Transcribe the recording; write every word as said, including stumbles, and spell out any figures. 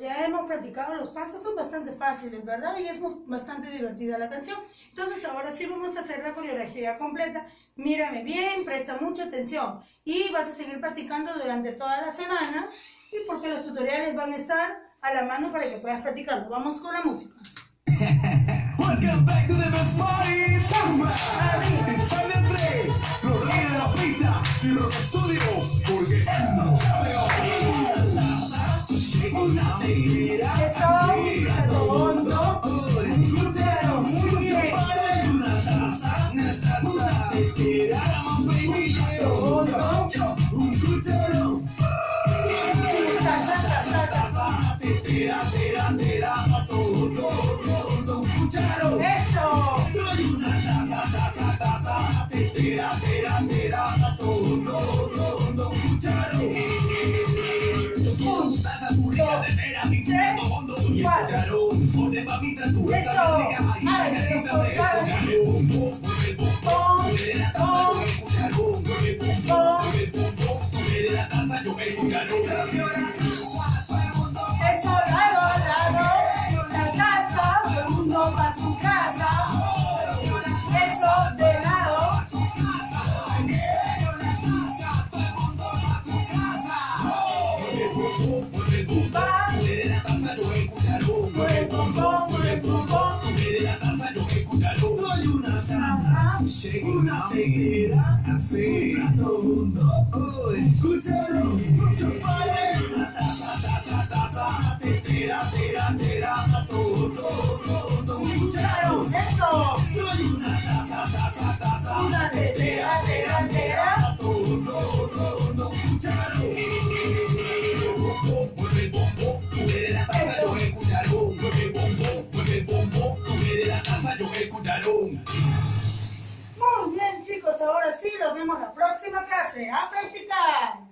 ya hemos practicado los pasos, son bastante fáciles, ¿verdad? Y es bastante divertida la canción. Entonces ahora sí vamos a hacer la coreografía completa. Mírame bien, presta mucha atención y vas a seguir practicando durante toda la semana, y porque los tutoriales van a estar a la mano para que puedas practicarlo. Vamos con la música. Welcome back to the best party summer. Sale entre los reyes de la pista y Rock Studio, porque esto sabe una negra. Eso, a todo mundo. Escúchalo muy bien. Una taza, una taza de tierra, más baby, yo, yo, yo, un cucharo. Taza, taza, taza. Tera, tera, tera, pa' todo, todo, todo, un cucharo. Eso. Una taza, taza, taza, tera, tera, tera, pa' todo, todo, todo, un cucharo. Un, Taza pública de tera, pintando hondo, y el cucharón, pone mamita tu eso. Ay, necesita por de favor. cucharón, mueve el bombón, mueve la taza, yo el cucharón, mueve el bombón, mueve el bombón, mueve la taza, yo el cucharón. Eso, lado a lado, la taza, todo el mundo para su casa. Eso, de lado. Va. Mueve la taza, yo el cucharón, Mueve el bombón, mueve el bombón. mueve la taza, yo el cucharón. Soy una taza, llega una negra, así, todo el mundo, hoy, cucharón, cucharón. Una taza, taza, taza, tera, tera, tera, todo, todo, todo, un cucharón. Eso. Soy una taza, taza, taza, Una tetera, tera, tera. todo, todo, todo, un cucharón. Mueve el bombo, mueve la taza, yo el cucharón. Mueve el bombo, mueve el bombo, mueve la taza, yo el cucharón. Muy bien, chicos, ahora sí, nos vemos la próxima clase. ¡A practicar!